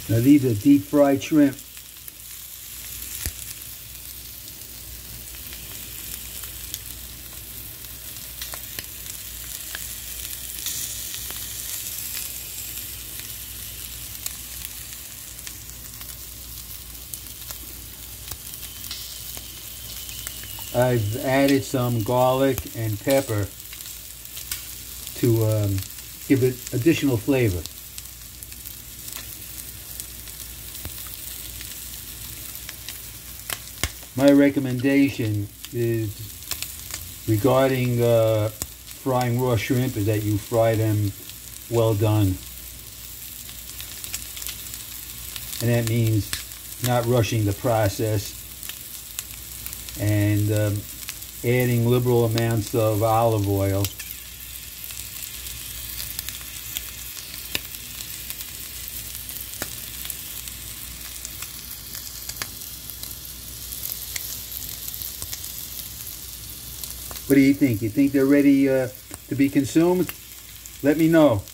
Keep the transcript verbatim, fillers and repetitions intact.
Now these are deep fried shrimp. I've added some garlic and pepper to um, give it additional flavor. My recommendation is regarding uh, frying raw shrimp is that you fry them well done. And that means not rushing the process and um, adding liberal amounts of olive oil. What do you think? You think they're ready uh, to be consumed? Let me know.